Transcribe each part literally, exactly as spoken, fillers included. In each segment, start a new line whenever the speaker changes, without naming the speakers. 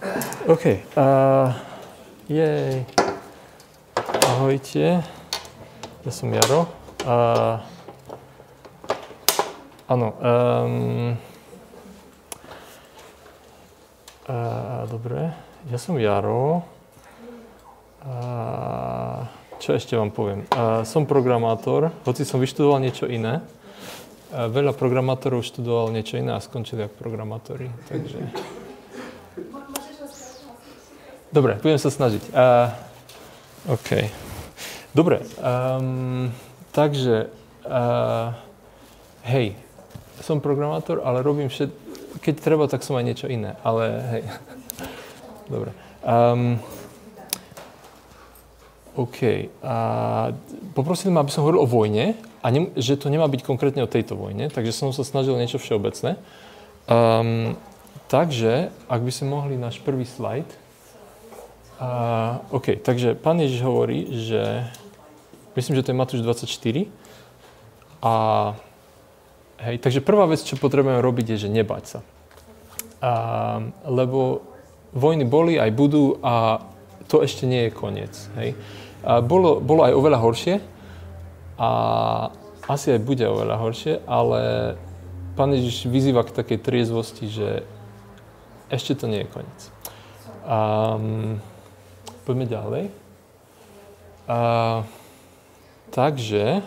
OK. Uh, jej. Ahojte. Ja som Jaro. Uh, áno. Um, uh, dobre. Ja som Jaro. Uh, čo ešte vám poviem? Uh, som programátor, hoci som vyštudoval niečo iné. Uh, veľa programátorov študoval niečo iné a skončili ako programátori. Takže... Dobre, budem sa snažiť. Uh, OK. Dobre, um, takže, uh, hej, som programátor, ale robím všet... Keď treba, tak som aj niečo iné, ale hej. Dobre. Um, OK. Uh, poprosili ma, aby som hovoril o vojne, a ne, že to nemá byť konkrétne o tejto vojne, takže som sa snažil niečo všeobecné. Um, takže, ak by sme mohli náš prvý slajd. Uh, OK, takže Pán Ježiš hovorí, že myslím, že to je Matúš dvadsaťštyri. A hej, takže prvá vec, čo potrebujeme robiť, je, že nebať sa. Uh, lebo vojny boli, aj budú a to ešte nie je koniec. Hej. Uh, bolo, bolo aj oveľa horšie a asi aj bude oveľa horšie, ale Pán Ježiš vyzýva k takej triezvosti, že ešte to nie je koniec. Um, Poďme ďalej. Uh, takže,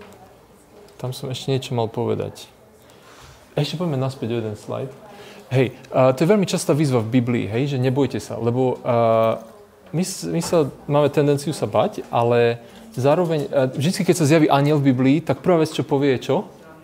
tam som ešte niečo mal povedať. Ešte poďme naspäť o jeden slajd. Hej, uh, to je veľmi častá výzva v Biblii, hej, že nebojte sa, lebo uh, my, my sa máme tendenciu sa bať, ale zároveň, uh, vždy, keď sa zjaví anjel v Biblii, tak prvá vec, čo povie, je čo?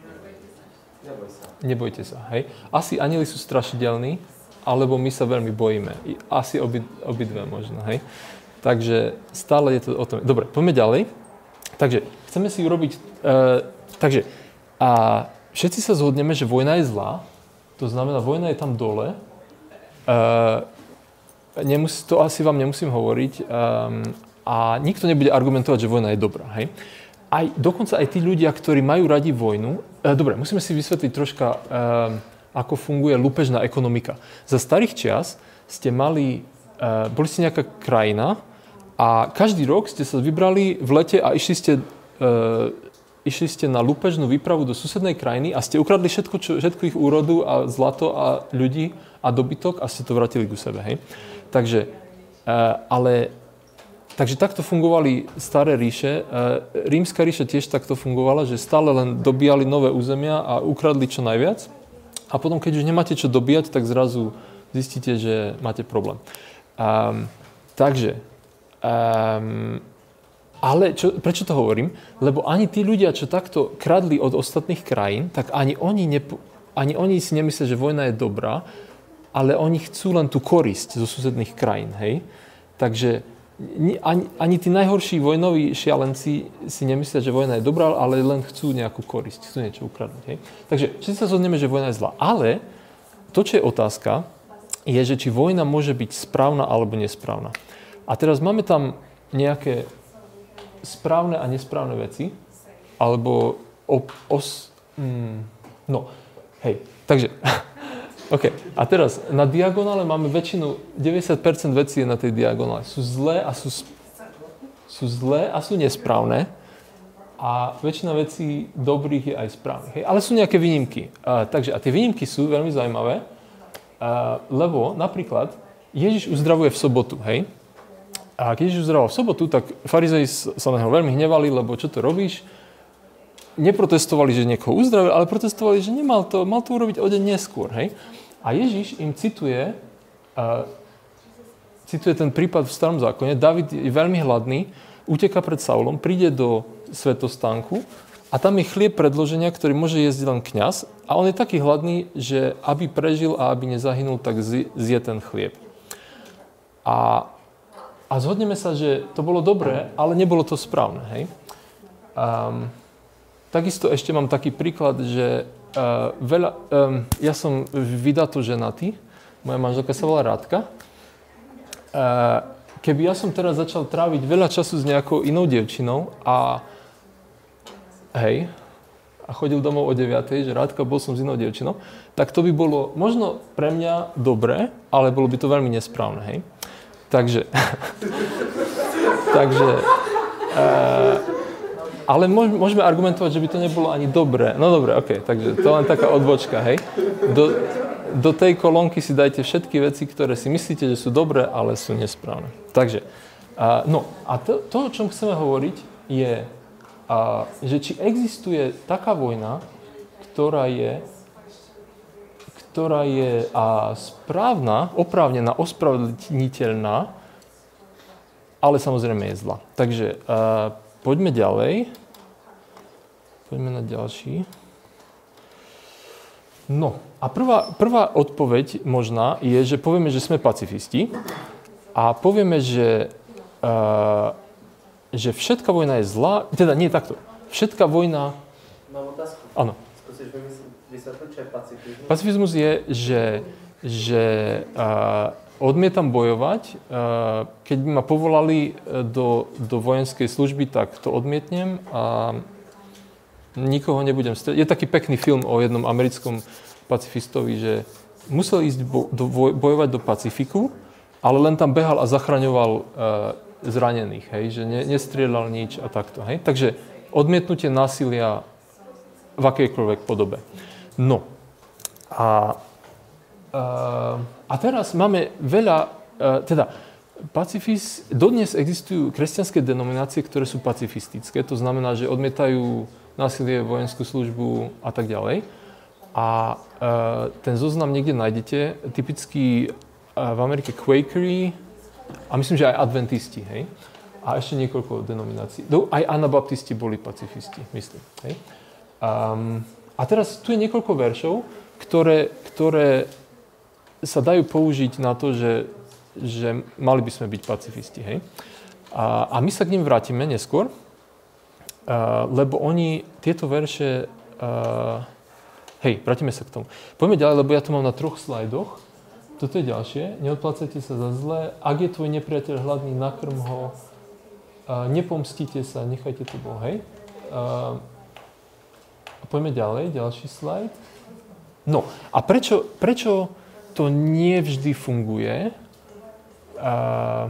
Neboj sa. Nebojte sa, hej. Asi anjeli sú strašidelní, alebo my sa veľmi bojíme. Asi obi, obidve možno, hej. Takže stále je to o tom. Dobre, poďme ďalej. Takže chceme si urobiť... Uh, takže a všetci sa zhodneme, že vojna je zlá. To znamená, vojna je tam dole. Uh, nemusí, to asi vám nemusím hovoriť. Um, a nikto nebude argumentovať, že vojna je dobrá, hej. Aj, dokonca aj tí ľudia, ktorí majú radi vojnu... Uh, dobre, musíme si vysvetliť troška... Uh, ako funguje lúpežná ekonomika. Za starých čias ste mali, uh, boli ste nejaká krajina a každý rok ste sa vybrali v lete a išli ste, uh, išli ste na lúpežnú výpravu do susednej krajiny a ste ukradli všetko, čo, všetko ich úrodu a zlato a ľudí a dobytok a ste to vrátili ku sebe. Hej? Takže, uh, ale, takže takto fungovali staré ríše. Uh, Rímska ríša tiež takto fungovala, že stále len dobíjali nové územia a ukradli čo najviac. A potom, keď už nemáte čo dobíjať, tak zrazu zistíte, že máte problém. Um, takže, um, ale čo, prečo to hovorím? Lebo ani tí ľudia, čo takto kradli od ostatných krajín, tak ani oni, nepo, ani oni si nemyslia, že vojna je dobrá, ale oni chcú len tú korisť zo susedných krajín, hej? Takže ani, ani tí najhorší vojnoví šialenci si nemyslia, že vojna je dobrá, ale len chcú nejakú korisť, chcú niečo ukradnúť. Hej? Takže všetci sa zhodneme, že vojna je zlá. Ale to, čo je otázka, je, že či vojna môže byť správna alebo nesprávna. A teraz máme tam nejaké správne a nesprávne veci, alebo op, os... Mm, no, hej, takže... OK. A teraz, na diagonále máme väčšinu, deväťdesiat percent vecí je na tej diagonále. Sú zlé a sú, sú zlé a sú nesprávne. A väčšina vecí dobrých je aj správnych. Hej. Ale sú nejaké výnimky. Uh, takže, a tie výnimky sú veľmi zaujímavé, uh, lebo napríklad Ježiš uzdravuje v sobotu. Hej. A keď Ježiš uzdravoval v sobotu, tak farizeji sa na neho veľmi hnevali, lebo čo to robíš? Neprotestovali, že niekoho uzdravil, ale protestovali, že nemal to, mal to urobiť o deň neskôr. Hej? A Ježiš im cituje, uh, cituje ten prípad v Starom zákone. David je veľmi hladný, uteká pred Saulom, príde do svätostánku a tam je chlieb predloženia, ktorý môže jesť len kňaz. A on je taký hladný, že aby prežil a aby nezahynul, tak zje ten chlieb. A, a zhodneme sa, že to bolo dobré, ale nebolo to správne. Hej? Um, Takisto ešte mám taký príklad, že uh, veľa, um, ja som vydato ženatý, moja manželka sa volá Rádka. Uh, keby ja som teraz začal tráviť veľa času s nejakou inou dievčinou a hej, a chodil domov o deviatej, že Rádka, bol som s inou dievčinou, tak to by bolo možno pre mňa dobré, ale bolo by to veľmi nesprávne, hej. Takže, takže, uh, ale môžeme argumentovať, že by to nebolo ani dobré. No dobre, okej, okay, takže to len taká odbočka, hej. Do, do tej kolónky si dajte všetky veci, ktoré si myslíte, že sú dobré, ale sú nesprávne. Takže, uh, no a to, to, o čom chceme hovoriť, je, uh, že či existuje taká vojna, ktorá je, ktorá je uh, správna, oprávnená, ospravedlniteľná, ale samozrejme je zlá. Takže uh, poďme ďalej. Poďme na ďalší. No a prvá, prvá odpoveď možná je, že povieme, že sme pacifisti a povieme, že, uh, že všetká vojna je zlá, teda nie takto. Všetká vojna...
Mám otázku.
Áno.
Skúsiš vysvetliť, čo je pacifizmus?
Pacifizmus je, že, že uh, odmietam bojovať. Uh, keď by ma povolali do, do vojenskej služby, tak to odmietnem a nikoho nebudem strieľať. Je taký pekný film o jednom americkom pacifistovi, že musel ísť bo, do, bojovať do Pacifiku, ale len tam behal a zachraňoval uh, zranených, hej, že ne, nestrieľal nič a takto. Hej. Takže odmietnutie násilia v akejkoľvek podobe. No a, uh, a teraz máme veľa, uh, teda pacifist, dodnes existujú kresťanské denominácie, ktoré sú pacifistické, to znamená, že odmietajú násilie, vojenskú službu a tak ďalej. A uh, ten zoznam niekde nájdete, typicky uh, v Amerike Quakery a myslím, že aj adventisti, hej. A ešte niekoľko denominácií. No, aj anabaptisti boli pacifisti, myslím, hej. Um, a teraz tu je niekoľko veršov, ktoré, ktoré sa dajú použiť na to, že, že mali by sme byť pacifisti, hej. A, a my sa k ním vrátime neskôr. Uh, lebo oni, tieto verše, uh, hej, vrátime sa k tomu. Poďme ďalej, lebo ja to mám na troch slajdoch. Toto je ďalšie. Neodplácajte sa za zlé. Ak je tvoj nepriateľ hladný, nakrm ho. Uh, nepomstite sa, nechajte to Bohu, hej. Uh, poďme ďalej, ďalší slajd. No, a prečo, prečo to nie vždy funguje? Uh,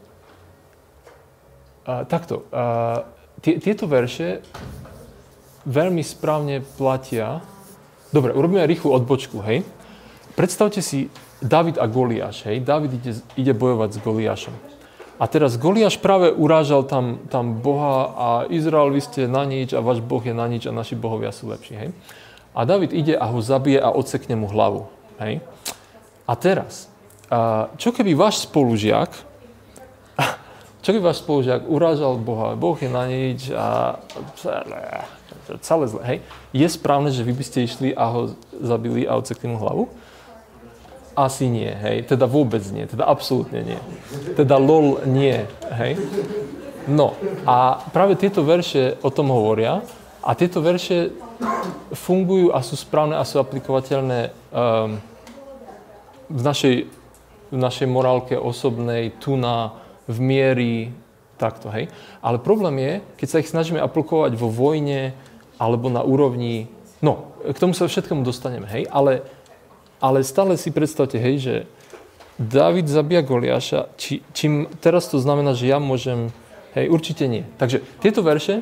uh, takto. Uh, Tieto verše veľmi správne platia. Dobre, urobíme rýchlu odbočku, hej. Predstavte si Dávid a Goliáš, hej. Dávid ide, ide bojovať s Goliášom. A teraz Goliáš práve urážal tam, tam Boha a Izrael, vy ste na nič a váš Boh je na nič a naši bohovia sú lepší, hej. A Dávid ide a ho zabije a odsekne mu hlavu, hej. A teraz, čo keby váš spolužiak Čo by váš spolužiak urážal Boha, Boh je na nič a celé zle, hej? Je správne, že vy by ste išli a ho zabili a odsekli mu hlavu? Asi nie, hej? Teda vôbec nie, teda absolútne nie. Teda lol nie, hej? No a práve tieto verše o tom hovoria a tieto verše fungujú a sú správne a sú aplikovateľné um, v našej, v našej morálke osobnej, tu na v miery, takto, hej. Ale problém je, keď sa ich snažíme aplikovať vo vojne alebo na úrovni, no, k tomu sa všetkému dostaneme, hej, ale, ale stále si predstavte, hej, že Dávid zabíja Goliáša, či, čím teraz to znamená, že ja môžem, hej, určite nie. Takže tieto verše,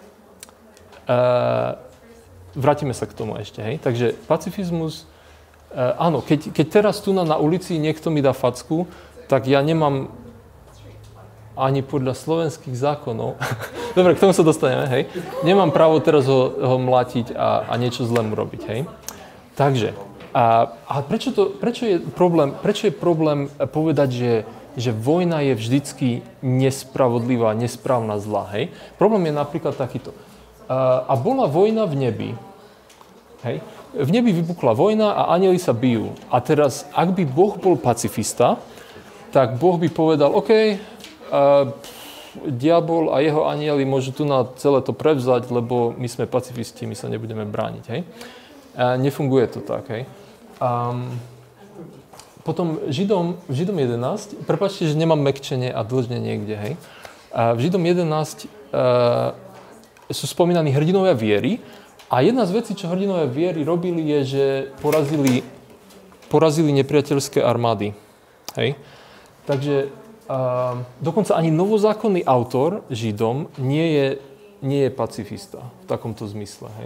uh, vrátime sa k tomu ešte, hej, takže pacifizmus, uh, áno, keď, keď teraz tu na, na ulici niekto mi dá facku, tak ja nemám ani podľa slovenských zákonov. Dobre, k tomu sa dostaneme, hej. Nemám právo teraz ho, ho mlátiť a, a niečo zlé mu robiť, hej. Takže, a, a prečo, to, prečo, je problém, prečo je problém povedať, že, že vojna je vždycky nespravodlivá, nesprávna, zlá, hej? Problém je napríklad takýto. A, a bola vojna v nebi, hej. V nebi vypukla vojna a anjeli sa bijú. A teraz, ak by Boh bol pacifista, tak Boh by povedal, OK, Uh, diabol a jeho anjeli môžu tu na celé to prevzať, lebo my sme pacifisti, my sa nebudeme brániť, hej. Uh, nefunguje to tak, hej. Um, potom Židom, v Židom jedenásť, prepáčte, že nemám mäkčenie a dlžne niekde, hej. Uh, v Židom jedenásť uh, sú spomínaní hrdinovia viery a jedna z vecí, čo hrdinovia viery robili, je, že porazili, porazili nepriateľské armády. Hej? Takže uh, dokonca ani novozákonný autor Židom nie je, nie je pacifista v takomto zmysle. Hej?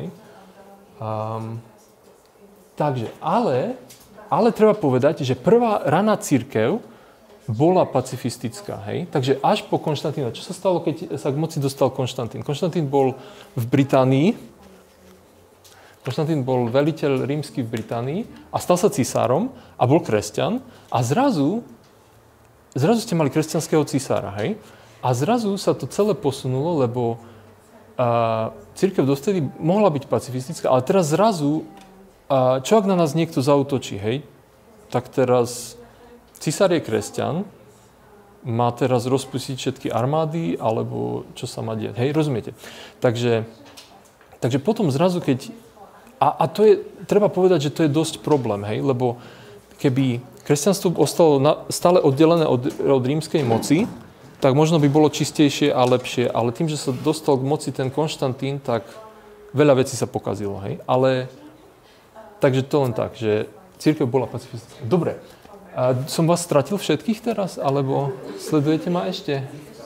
Um, takže, ale, ale treba povedať, že prvá raná cirkev bola pacifistická. Hej? Takže až po Konštantína. Čo sa stalo, keď sa k moci dostal Konštantín? Konštantín bol v Británii. Konštantín bol veliteľ rímsky v Británii a stal sa cisárom a bol kresťan. A zrazu, zrazu ste mali kresťanského cisára. Hej? A zrazu sa to celé posunulo, lebo uh, cirkev dostali mohla byť pacifistická, ale teraz zrazu, uh, čo ak na nás niekto zaútočí? Hej? Tak teraz cisár je kresťan, má teraz rozpustiť všetky armády, alebo čo sa má diať. Hej, rozumiete? Takže, takže potom zrazu, keď... A, a to je, treba povedať, že to je dosť problém, hej, lebo keby kresťanstvo ostalo na, stále oddelené od, od rímskej moci, tak možno by bolo čistejšie a lepšie, ale tým, že sa dostal k moci ten Konštantín, tak veľa vecí sa pokazilo, hej. Ale, takže to len tak, že cirkev bola pacifistická. Dobre. A som vás stratil všetkých teraz, alebo sledujete ma ešte?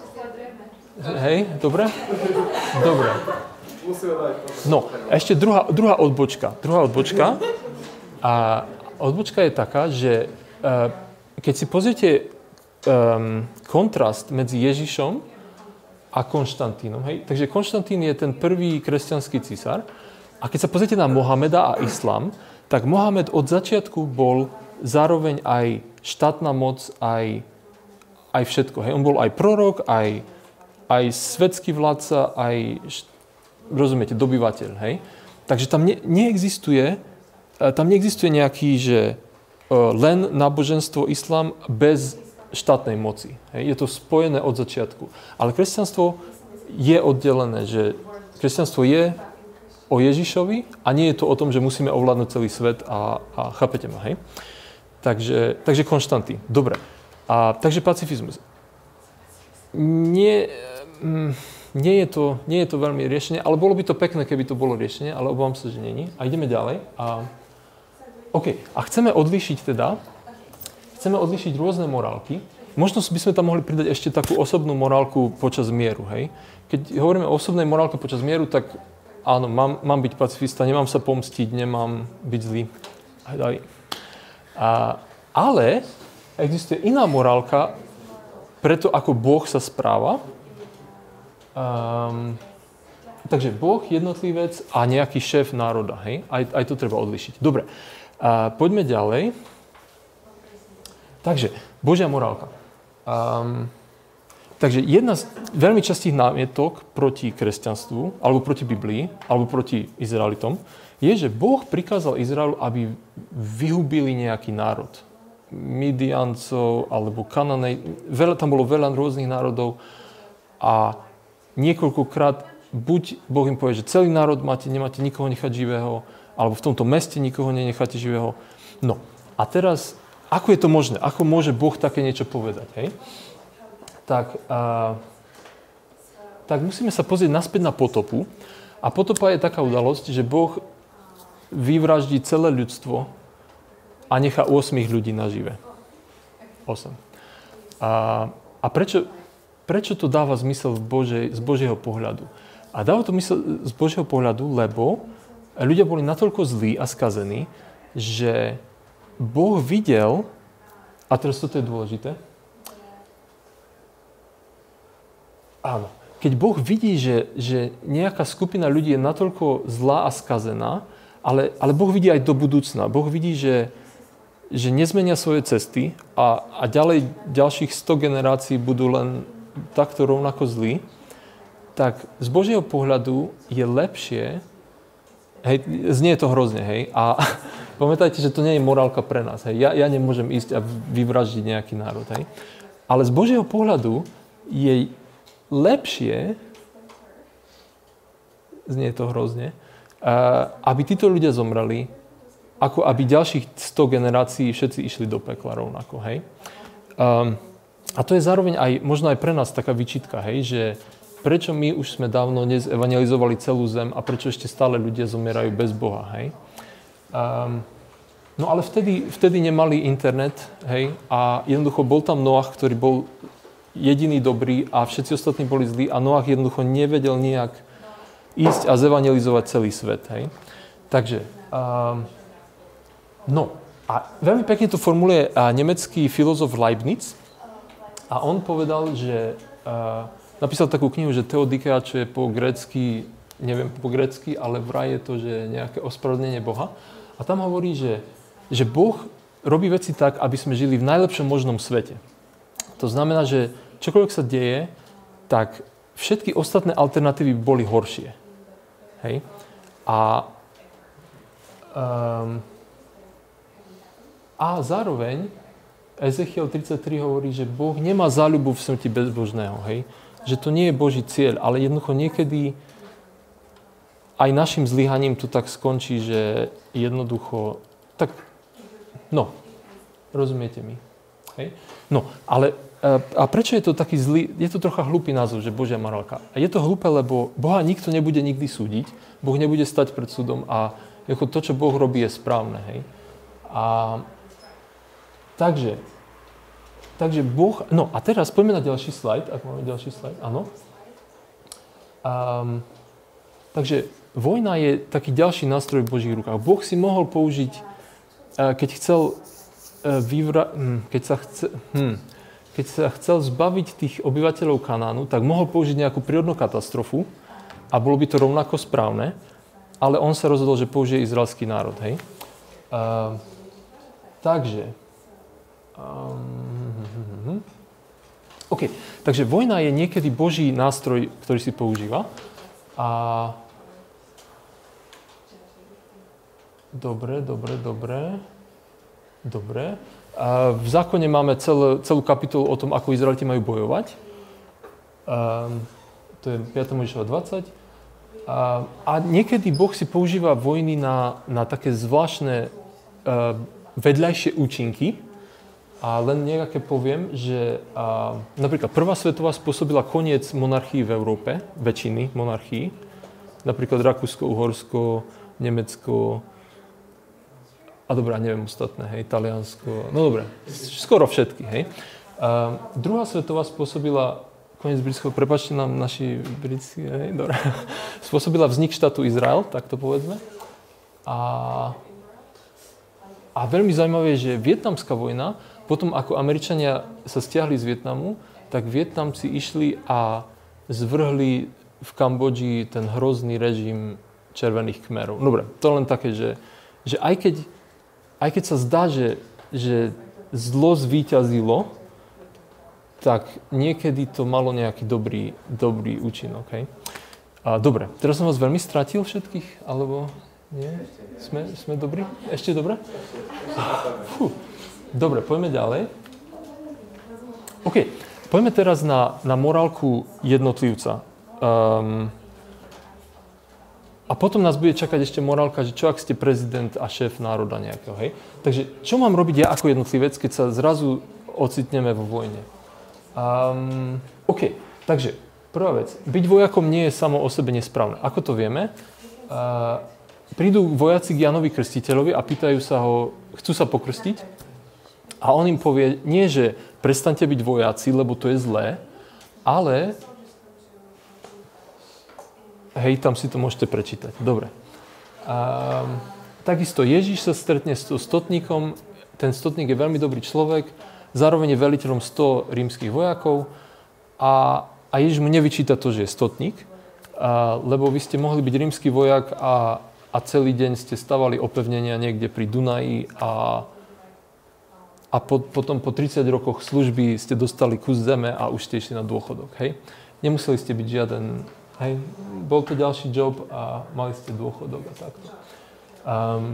Hej, dobre? Dobre. No, ešte druhá, druhá odbočka. Druhá odbočka. A odbočka je taká, že uh, keď si pozriete um, kontrast medzi Ježišom a Konštantínom, hej, takže Konštantín je ten prvý kresťanský cisár. A keď sa pozriete na Mohameda a islám, tak Mohamed od začiatku bol zároveň aj štátna moc, aj, aj všetko. Hej. On bol aj prorok, aj, aj svetský vládca, aj, rozumiete, dobyvateľ. Hej. Takže tam ne, neexistuje, tam neexistuje nejaký, že len náboženstvo islám bez štátnej moci. Hej. Je to spojené od začiatku. Ale kresťanstvo je oddelené, že kresťanstvo je o Ježišovi a nie je to o tom, že musíme ovládnuť celý svet a, a chápete ma, hej? Takže, takže Konštantín. Dobre. A, takže pacifizmus. Nie, nie, je to, nie je to veľmi riešenie, ale bolo by to pekné, keby to bolo riešenie, ale obávam sa, že nie. A ideme ďalej. A, OK. A chceme odlíšiť teda, chceme odlíšiť rôzne morálky. Možno by sme tam mohli pridať ešte takú osobnú morálku počas mieru, hej? Keď hovoríme o osobnej morálke počas mieru, tak áno, mám, mám byť pacifista, nemám sa pomstiť, nemám byť zlý. Aj ďalej. A, ale existuje iná morálka preto, ako Boh sa správa. Um, takže Boh, jednotlivec a nejaký šéf národa. Hej? Aj, aj to treba odlišiť. Dobre, a poďme ďalej. Takže, Božia morálka. Um, takže jedna z veľmi častých námietok proti kresťanstvu, alebo proti Biblii, alebo proti Izraelitom, je, že Boh prikázal Izraelu, aby vyhubili nejaký národ. Midiancov, alebo Kananej, veľa, tam bolo veľa rôznych národov a niekoľkokrát buď Boh im povie, že celý národ máte, nemáte nikoho nechať živého, alebo v tomto meste nikoho nenecháte živého. No a teraz, ako je to možné? Ako môže Boh také niečo povedať? Hej? Tak, a, tak musíme sa pozrieť naspäť na potopu. A potopa je taká udalosť, že Boh vyvraždí celé ľudstvo a nechá osem ľudí nažive. osem. A, a prečo, prečo to dáva zmysel v Božej, z Božieho pohľadu? A dáva to zmysel z Božieho pohľadu, lebo ľudia boli natoľko zlí a skazení, že Boh videl, a teraz toto je dôležité, áno, keď Boh vidí, že, že nejaká skupina ľudí je natoľko zlá a skazená, ale, ale Boh vidí aj do budúcna. Boh vidí, že, že nezmenia svoje cesty a, a ďalej ďalších sto generácií budú len takto rovnako zlí, tak z Božieho pohľadu je lepšie, hej, znie to hrozne, hej, a pamätajte, že to nie je morálka pre nás, hej, ja, ja nemôžem ísť a vyvraždiť nejaký národ, hej, ale z Božieho pohľadu je lepšie, znie to hrozne, aby títo ľudia zomreli, ako aby ďalších sto generácií všetci išli do pekla rovnako, hej. Um, a to je zároveň aj, možno aj pre nás taká výčitka, hej, že prečo my už sme dávno nezevangelizovali celú zem a prečo ešte stále ľudia zomierajú bez Boha, hej? Um, no ale vtedy, vtedy nemali internet, hej? A jednoducho bol tam Noach, ktorý bol jediný dobrý a všetci ostatní boli zlí a Noach jednoducho nevedel nejak ísť a zevangelizovať celý svet, hej? Takže, um, no, a veľmi pekne to formuluje uh, nemecký filozof Leibniz a on povedal, že uh, napísal takú knihu, že Theodikea, čo je po grécky, neviem po grécky, ale vraj je to, že nejaké ospravedlnenie Boha. A tam hovorí, že, že Boh robí veci tak, aby sme žili v najlepšom možnom svete. To znamená, že čokoľvek sa deje, tak všetky ostatné alternatívy boli horšie. Hej? A um, A zároveň Ezechiel tridsaťtri hovorí, že Boh nemá záľubu v smrti bezbožného, hej? Že to nie je Boží cieľ, ale jednoducho niekedy aj našim zlyhaním to tak skončí, že jednoducho, tak, no, rozumiete mi, hej? No, ale a prečo je to taký zlý, je to trocha hlúpy názov, že Božia morálka. A je to hlúpe, lebo Boha nikto nebude nikdy súdiť, Boh nebude stať pred súdom a to, čo Boh robí, je správne, hej? A Takže, takže Boh, no a teraz poďme na ďalší slajd, ak máme ďalší slajd, áno. Um, takže vojna je taký ďalší nástroj v Božích rukách. Boh si mohol použiť, uh, keď chcel uh, vyvra... Hm, keď sa chce... Hm, keď sa chcel zbaviť tých obyvateľov Kanánu, tak mohol použiť nejakú prírodnú katastrofu a bolo by to rovnako správne, ale on sa rozhodol, že použije izraelský národ, hej. Uh, takže... Um, OK, takže vojna je niekedy Boží nástroj, ktorý si používa. A... Dobre, dobre, dobre. Dobre. A v zákone máme celé, celú kapitolu o tom, ako Izraeliti majú bojovať. Um, to je piata Mojžišova dvadsať. A, a niekedy Boh si používa vojny na, na také zvláštne uh, vedľajšie účinky. A len nejaké poviem, že a, napríklad prvá svetová spôsobila koniec monarchií v Európe, väčšiny monarchií. Napríklad Rakúsko, Uhorsko, Nemecko a dobré, neviem ostatné, hej, Taliansko, no dobre, skoro všetky, hej. A, druhá svetová spôsobila koniec britského, prepáčte nám naši britskí, hej, dobre, spôsobila vznik štátu Izrael, tak to povedzme. A, a veľmi zaujímavé je, že vietnamská vojna, potom, ako Američania sa stiahli z Vietnamu, tak Vietnamci išli a zvrhli v Kambodži ten hrozný režim červených kmerov. Dobre, to len také, že, že aj, keď, aj keď sa zdá, že, že zlo zvíťazilo, tak niekedy to malo nejaký dobrý, dobrý účinok. Hej? A, dobre, teraz som vás veľmi stratil všetkých, alebo nie? Sme, sme dobrí? Ešte dobre? Fú. Dobre, poďme ďalej. OK, poďme teraz na, na morálku jednotlivca. Um, a potom nás bude čakať ešte morálka, že čo ak ste prezident a šéf národa nejakého, hej? Takže čo mám robiť ja ako jednotlivec, keď sa zrazu ocitneme vo vojne? Um, OK, takže prvá vec. Byť vojakom nie je samo o sebe nesprávne. Ako to vieme? Uh, prídu vojaci k Jánovi Krstiteľovi a pýtajú sa ho, chcú sa pokrstiť? A on im povie, nie, že prestaňte byť vojaci, lebo to je zlé, ale hej, tam si to môžete prečítať. Dobre. A, takisto Ježiš sa stretne s stotníkom, ten stotník je veľmi dobrý človek, zároveň je veliteľom sto rímskych vojakov a, a Ježiš mu nevyčíta to, že je stotník, a, lebo vy ste mohli byť rímsky vojak a, a celý deň ste stavali opevnenia niekde pri Dunaji a A po, potom po tridsať rokoch služby ste dostali kus zeme a už ste išli na dôchodok, hej? Nemuseli ste byť žiaden, hej? Bol to ďalší job a mali ste dôchodok a takto. Um,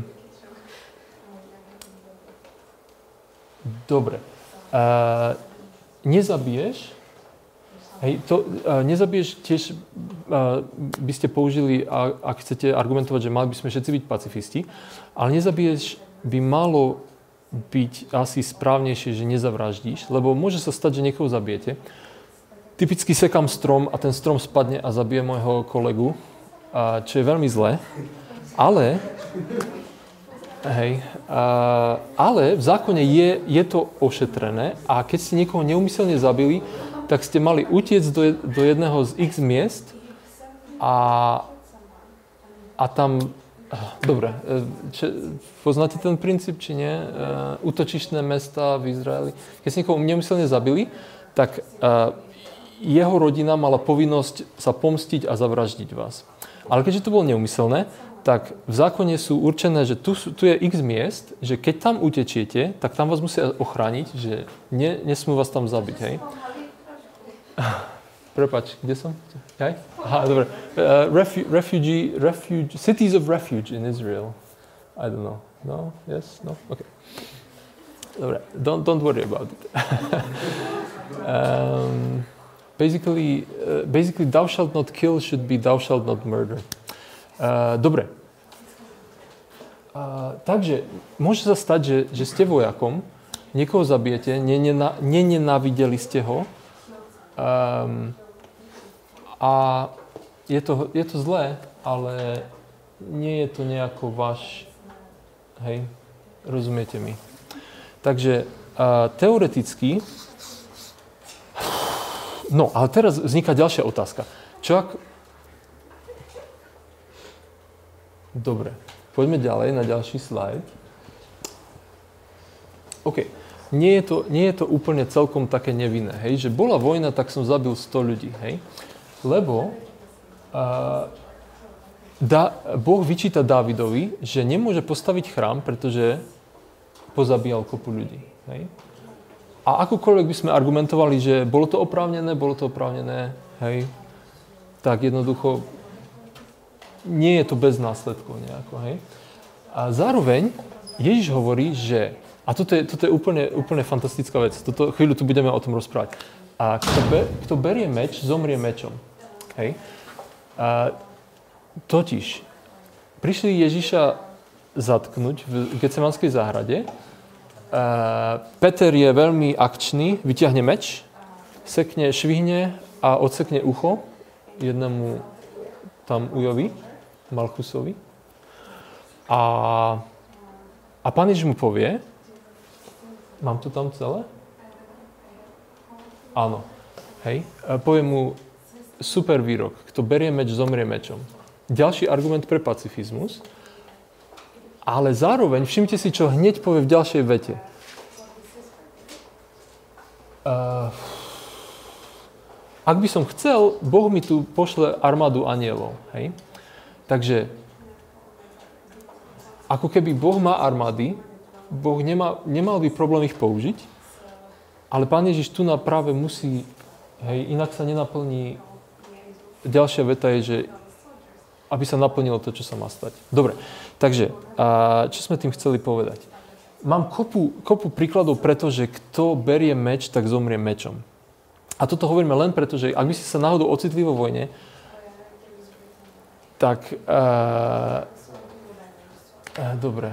dobre. Uh, nezabiješ, hej, to, uh, nezabiješ tiež, uh, by ste použili, a, ak chcete argumentovať, že mali by sme všetci byť pacifisti, ale nezabiješ by malo byť asi správnejšie, že nezavraždíš, lebo môže sa stať, že niekoho zabijete. typicky sekám strom a ten strom spadne a zabije môjho kolegu, a čo je veľmi zlé. Ale, hej, a, ale v zákone je, je to ošetrené a keď ste niekoho neúmyselne zabili, tak ste mali utiecť do, do jedného z x miest a, a tam... Dobre, či, poznáte ten princíp, či nie? Uh, útočišné mesta v Izraeli. Keď ste niekoho neumyselne zabili, tak uh, jeho rodina mala povinnosť sa pomstiť a zavraždiť vás. Ale keďže to bolo neumyselné, tak v zákone sú určené, že tu, tu je x miest, že keď tam utečiete, tak tam vás musia ochrániť, že ne, nesmú vás tam zabiť, hej? Prepač, kde som? Hej? Aha, dobre. Uh, refu, refugee, refuge, cities of refuge in Israel. I don't know. No? Yes? No? Okay. Dobre. Don't, don't worry about it. um, basically, uh, basically, thou shalt not kill should be thou shalt not murder. Uh, dobre. Uh, takže, môže sa stať, že, že ste vojakom, niekoho zabijete, nenena, nenenávideli ste ho, um, a je to, je to zlé, ale nie je to nejako váš, hej, rozumiete mi. Takže uh, teoreticky, no, ale teraz vzniká ďalšia otázka. Čo ak... Dobre, poďme ďalej na ďalší slajd. OK, nie je to, nie je to úplne celkom také nevinné, hej, že bola vojna, tak som zabil sto ľudí, hej. Lebo uh, da, Boh vyčíta Dávidovi, že nemôže postaviť chrám, pretože pozabíjal kopu ľudí. Hej? A akokoľvek by sme argumentovali, že bolo to oprávnené, bolo to oprávnené, hej, tak jednoducho nie je to bez následkov nejako. Hej? A zároveň Ježiš hovorí, že, a toto je, toto je úplne, úplne fantastická vec, toto, chvíľu tu budeme o tom rozprávať. A kto, be, kto berie meč, zomrie mečom. Hej. A totiž, prišli Ježiša zatknúť v Getsemanskej záhrade. A Peter je veľmi akčný, vyťahne meč, sekne, švihne a odsekne ucho jednému tam ujovi, Malchusovi. A, a Pán Ježiš mu povie, mám to tam celé? Áno. Hej. A povie mu super výrok. Kto berie meč, zomrie mečom. Ďalší argument pre pacifizmus. Ale zároveň, všimte si, čo hneď povie v ďalšej vete. Uh, ak by som chcel, Boh mi tu pošle armádu anielov. Hej. Takže, ako keby Boh má armády, Boh nemá, nemal by problém ich použiť, ale Pán Ježiš tu na práve musí, hej, inak sa nenaplní. Ďalšia veta je, že aby sa naplnilo to, čo sa má stať. Dobre, takže, a čo sme tým chceli povedať? Mám kopu, kopu príkladov preto, že kto berie meč, tak zomrie mečom. A toto hovoríme len preto, že ak by ste sa náhodou ocitli vo vojne, tak... Uh, uh, dobre.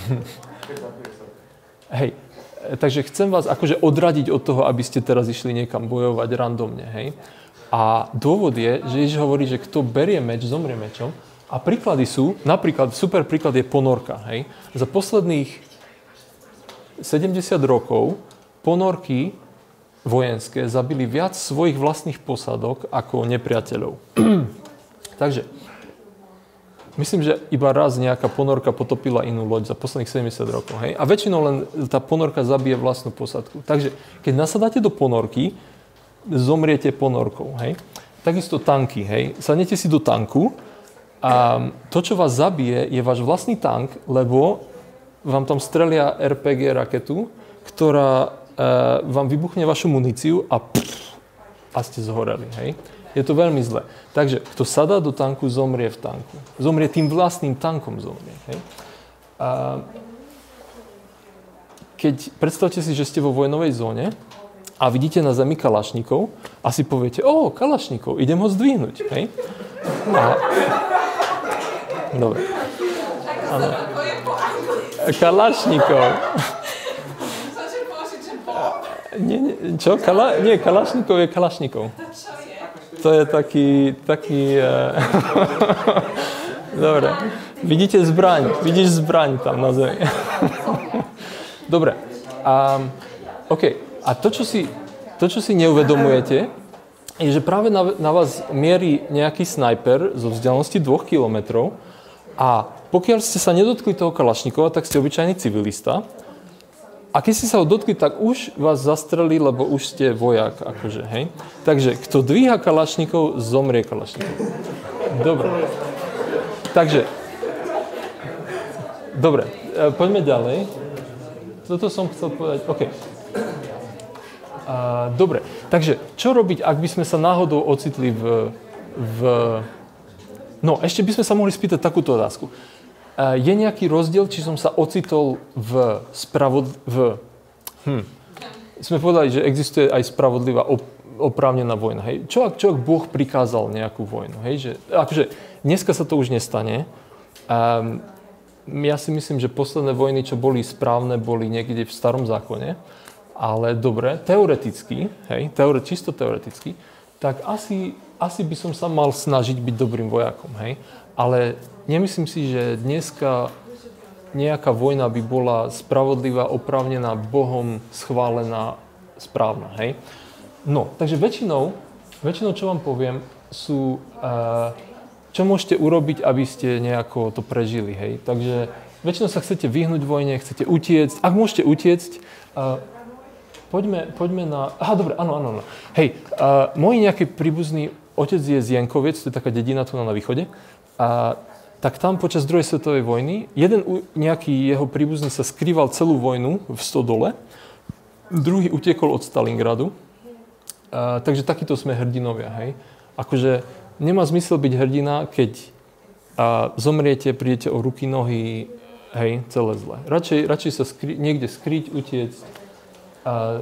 Hej. Takže chcem vás akože odradiť od toho, aby ste teraz išli niekam bojovať randomne, hej. A dôvod je, že Ježiš hovorí, že kto berie meč, zomrie mečom. A príklady sú, napríklad, super príklad je ponorka, hej. Za posledných sedemdesiat rokov ponorky vojenské zabili viac svojich vlastných posadok ako nepriateľov. Takže, myslím, že iba raz nejaká ponorka potopila inú loď za posledných sedemdesiat rokov. Hej? A väčšinou len tá ponorka zabije vlastnú posadku. Takže keď nasadáte do ponorky, zomriete ponorkou. Hej? Takisto tanky. Hej? Sadnete si do tanku a to, čo vás zabije, je váš vlastný tank, lebo vám tam strelia er pé gé raketu, ktorá e, vám vybuchne vašu muníciu a, pff, a ste zhoreli. Hej? Je to veľmi zlé. Takže, kto sadá do tanku, zomrie v tanku. Zomrie tým vlastným tankom, zomrie. Hej? A keď predstavte si, že ste vo vojnovej zóne a vidíte na zemi kalašníkov a si poviete, ó, kalašníkov, idem ho zdvihnúť. Hej? A... Dobre. Áno. Kalašníkov. Nie, nie, čo? Kala, nie, Kalašnikov je Kalašnikov. To je taký, taký... Uh... Dobre. Vidíte zbraň. Vidíš zbraň tam na zemi. Dobre. Um, OK. A to, čo si, to, čo si neuvedomujete, je, že práve na, na vás mierí nejaký snajper zo vzdialenosti dvoch kilometrov a pokiaľ ste sa nedotkli toho Kalašnikova, tak ste obyčajný civilista. A keď ste sa ho dotkli, tak už vás zastrelí, lebo už ste vojak, akože, hej. Takže, kto dvíha Kalašnikov, zomrie Kalašnikov. Dobre. Takže, dobre, poďme ďalej. Toto som chcel povedať, OK. Uh, dobre, takže, čo robiť, ak by sme sa náhodou ocitli v... v... No, ešte by sme sa mohli spýtať takúto otázku. Je nejaký rozdiel, či som sa ocitol v spravod... V... Hm. Sme povedali, že existuje aj spravodlivá op- oprávnená vojna. Hej. Čo, ak, čo ak Boh prikázal nejakú vojnu? Hej? Že, akože, dneska sa to už nestane. Um, ja si myslím, že posledné vojny, čo boli správne, boli niekde v starom zákone. Ale dobre, teoreticky, hej, teore, čisto teoreticky, tak asi, asi by som sa mal snažiť byť dobrým vojakom. Hej? Ale nemyslím si, že dneska nejaká vojna by bola spravodlivá, oprávnená, Bohom schválená, správna, hej? No, takže väčšinou, väčšinou, čo vám poviem, sú, uh, čo môžete urobiť, aby ste nejako to prežili, hej? Takže väčšinou sa chcete vyhnúť vojne, chcete utiecť. Ak môžete utiecť, uh, poďme, poďme na... Aha, dobre, áno, áno, áno. Hej, uh, môj nejaký príbuzný otec je z Jankoviec, to je taká dedina tu na východe. A tak tam počas druhej svetovej vojny jeden nejaký jeho príbuzný sa skrýval celú vojnu v stodole, druhý utiekol od Stalingradu. A, takže takíto sme hrdinovia, hej. Akože nemá zmysel byť hrdina, keď a, zomriete, prídete o ruky, nohy, hej, celé zle. Radšej, radšej sa skry, niekde skryť, utiecť. A,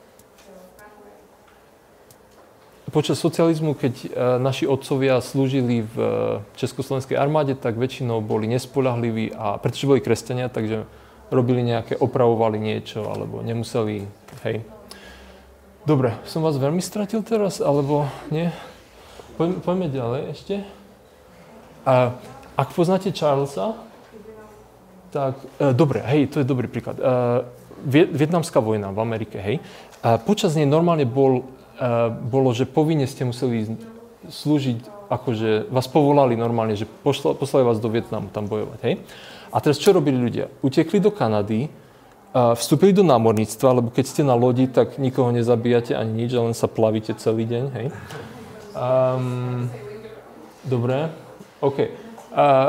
Počas socializmu, keď uh, naši otcovia slúžili v uh, Československej armáde, tak väčšinou boli nespoľahliví a pretože boli kresťania, takže robili nejaké, opravovali niečo, alebo nemuseli, hej. Dobre, som vás veľmi stratil teraz, alebo nie? Poďme, poďme ďalej ešte. Uh, ak poznáte Charlesa, tak, uh, dobre, hej, to je dobrý príklad. Uh, Vietnamská vojna v Amerike, hej. Uh, počas nej normálne bol Uh, bolo, že povinne ste museli slúžiť, akože vás povolali normálne, že pošla, poslali vás do Vietnamu tam bojovať, hej? A teraz čo robili ľudia? Utekli do Kanady, uh, vstúpili do námorníctva, lebo keď ste na lodi, tak nikoho nezabíjate ani nič, len sa plavíte celý deň, hej? Um, dobre, OK. Uh, uh,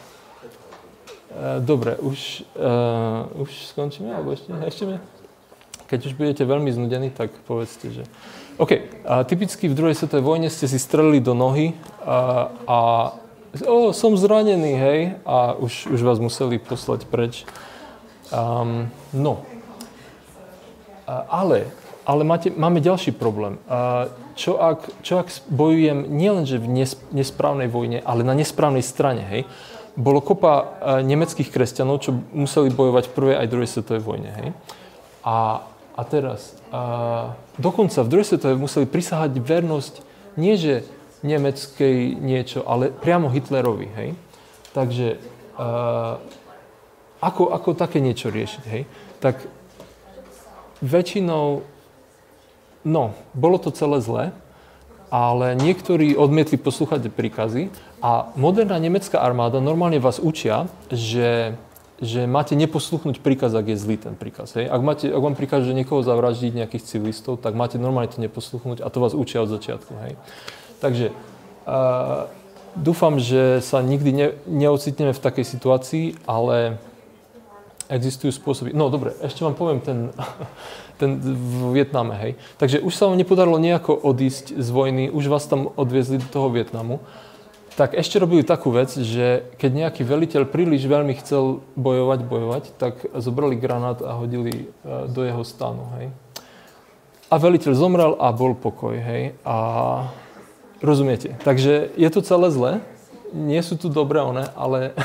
dobre, už, uh, už skončíme, alebo ešte, ešte mi? Keď už budete veľmi znudení, tak povedzte, že... OK, a typicky v druhej svetovej vojne ste si strelili do nohy a, a o, som zranený, hej, a už, už vás museli poslať preč. Um, no, a, ale, ale máte, máme ďalší problém. A čo, ak, čo ak bojujem nielenže v nes, nesprávnej vojne, ale na nesprávnej strane, hej? Bolo kopa a, nemeckých kresťanov, čo museli bojovať v prvej aj druhej svetovej vojne, hej? A A teraz, a dokonca v druhej svetovej museli prisahať vernosť nie že nemeckej niečo, ale priamo Hitlerovi, hej. Takže a, ako, ako také niečo riešiť, hej. Tak väčšinou, no, bolo to celé zlé, ale niektorí odmietli poslúchať príkazy a moderná nemecká armáda normálne vás učia, že že máte neposluchnúť príkaz, ak je zlý ten príkaz. Hej? Ak, máte, ak vám prikáže niekoho zavraždiť, nejakých civilistov, tak máte normálne to neposluchnúť a to vás učia od začiatku. Hej? Takže uh, dúfam, že sa nikdy ne, neocitneme v takej situácii, ale existujú spôsoby. No dobre, ešte vám poviem ten, ten v Vietname. Hej? Takže už sa vám nepodarilo nejako odísť z vojny, už vás tam odviezli do toho Vietnamu. Tak ešte robili takú vec, že keď nejaký veliteľ príliš veľmi chcel bojovať, bojovať, tak zobrali granát a hodili do jeho stanu, hej. A veliteľ zomrel a bol pokoj, hej. A rozumiete? Takže je to celé zlé, nie sú tu dobré one, ale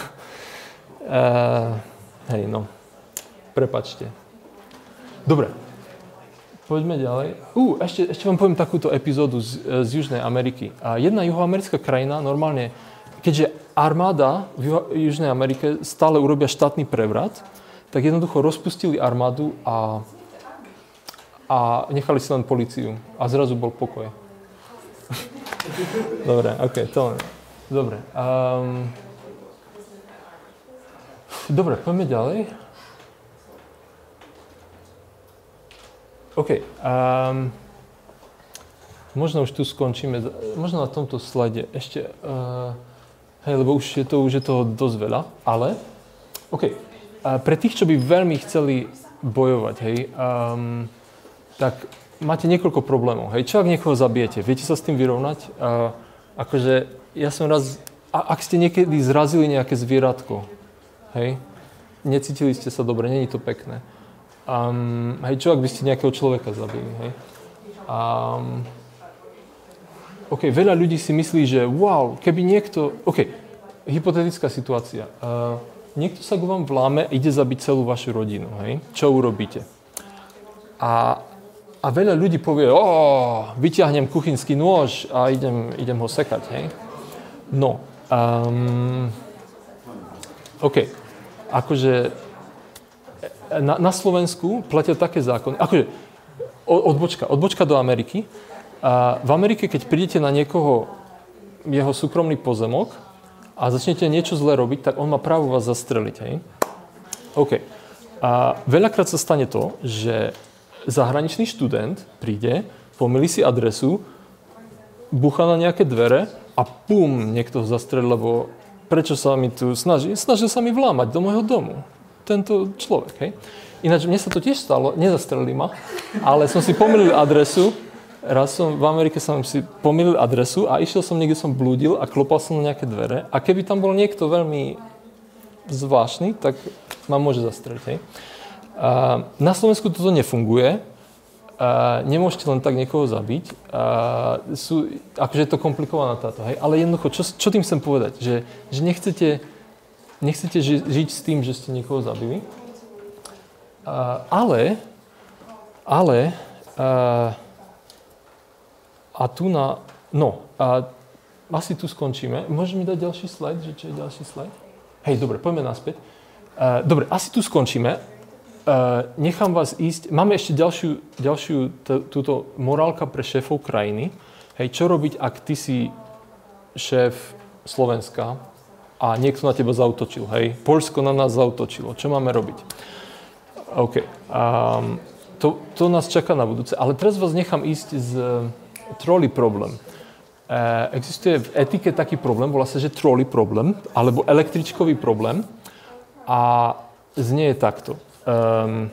uh, hej, no, prepáčte. Dobre, poďme ďalej. Uh, ešte, ešte vám poviem takúto epizódu z, z Južnej Ameriky. A jedna juhoamerická krajina normálne, keďže armáda v Juho, Južnej Amerike stále urobia štátny prevrat, tak jednoducho rozpustili armádu a, a nechali si len políciu. A zrazu bol pokoj. Dobre, ok, to len. Dobre. Um, dobre, poďme ďalej. OK. Um, možno už tu skončíme. Možno na tomto slajde ešte... Uh, hej, lebo už je, to, už je toho dosť veľa. Ale... OK. Uh, pre tých, čo by veľmi chceli bojovať, hej, um, tak máte niekoľko problémov. Hej. Čo ak niekoho zabijete? Viete sa s tým vyrovnať? Uh, akože ja som raz... A, ak ste niekedy zrazili nejaké zvieratko, hej, necítili ste sa dobre, není to pekné. Um, hej, čo ak by ste nejakého človeka zabili, hej? Um, OK, veľa ľudí si myslí, že wow, keby niekto... OK, hypotetická situácia. Uh, niekto sa k vám vláme, ide zabiť celú vašu rodinu, hej? Čo urobíte? A, a veľa ľudí povie, ó, vyťahnem kuchynský nôž a idem, idem ho sekať, hej? No, um, OK, akože... Na, na Slovensku platia také zákony, akože odbočka, odbočka do Ameriky. A v Amerike, keď prídete na niekoho, jeho súkromný pozemok a začnete niečo zlé robiť, tak on má právo vás zastreliť, hej? OK. A veľakrát sa stane to, že zahraničný študent príde, pomýli si adresu, búcha na nejaké dvere a pum, niekto ho zastrelí, lebo prečo sa mi tu snaží? Snažil sa mi vlámať do môjho domu. Tento človek, hej. Ináč, mne sa to tiež stalo, nezastrelili ma, ale som si pomýlil adresu, raz som v Amerike som si pomýlil adresu a išiel som niekde, som blúdil a klopal som na nejaké dvere a keby tam bol niekto veľmi zvláštny, tak ma môže zastreliť, hej. A na Slovensku toto nefunguje, a nemôžete len tak niekoho zabiť, a sú, akože je to komplikovaná táto, hej, ale jednoducho, čo, čo tým chcem povedať, že, že nechcete Nechcete ži- žiť s tým, že ste niekoho zabili. Uh, ale, ale, uh, a tu na, no, uh, asi tu skončíme. Môžeš mi dať ďalší slajd, že čo je ďalší slajd? Hej, dobre, poďme naspäť. Uh, dobre, asi tu skončíme. Uh, nechám vás ísť. Máme ešte ďalšiu, ďalšiu t- túto morálka pre šéfov krajiny. Hej, čo robiť, ak ty si šéf Slovenska a niekto na teba zaútočil, hej. Poľsko na nás zaútočilo. Čo máme robiť? OK. Um, to, to nás čaká na budúce. Ale teraz vás nechám ísť z uh, trolley problém. Uh, existuje v etike taký problém, volá sa, že trolley problém, alebo električkový problém. A znie je takto. Um,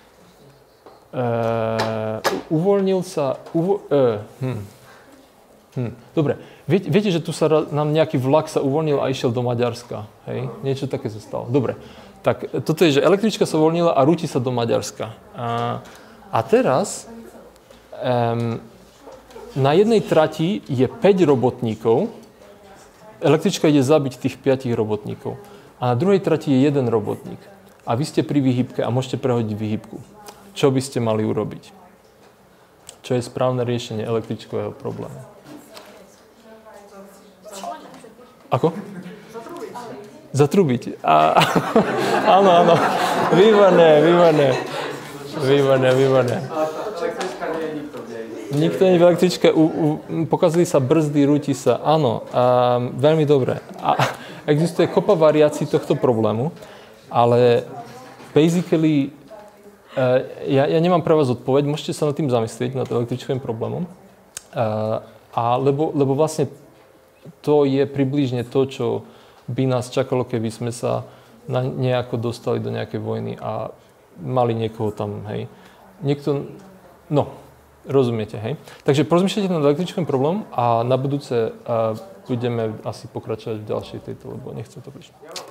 uh, uvoľnil sa... Uvo, uh, hm. Hm. Dobre. Viete, viete, že tu sa nám nejaký vlak sa uvoľnil a išiel do Maďarska, hej? Niečo také sa stalo. Dobre, tak toto je, že električka sa uvoľnila a rúti sa do Maďarska. A, a teraz um, na jednej trati je päť robotníkov, električka ide zabiť tých päť robotníkov a na druhej trati je jeden robotník. A vy ste pri výhybke a môžete prehodiť výhybku. Čo by ste mali urobiť? Čo je správne riešenie električkového problému? Ako? Zatrubiť. Zatrubiť. A, áno, áno. Výborné, výborné. Výborné, výborné.
Ale električka nie je nikto v nej.
Nikto nie je v električke. U, u, pokazili sa brzdy, rúti sa. Áno, a, veľmi dobre. A existuje kopa variácií tohto problému, ale basically uh, ja, ja nemám pre vás odpoveď. Môžete sa nad tým zamyslieť, nad električkovým problémom. Uh, a lebo, lebo vlastne to je približne to, čo by nás čakalo, keby sme sa na nejako dostali do nejakej vojny a mali niekoho tam, hej. Niekto, no, rozumiete, hej. Takže porozmýšľajte nad električkovým problémom a na budúce uh, budeme asi pokračovať v ďalšej tejto, lebo nechcem to príliš.